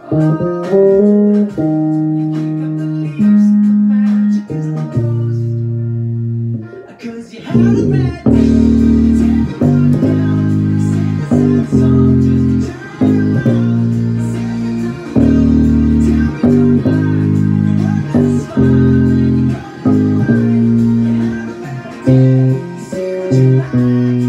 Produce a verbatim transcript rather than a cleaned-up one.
Cause you had a bad day. Take the road down. Sing a sad song just to turn you around. Say you don't know, tell me don't lie. You want that smile and you got no mind. You had a bad day. Say what you like.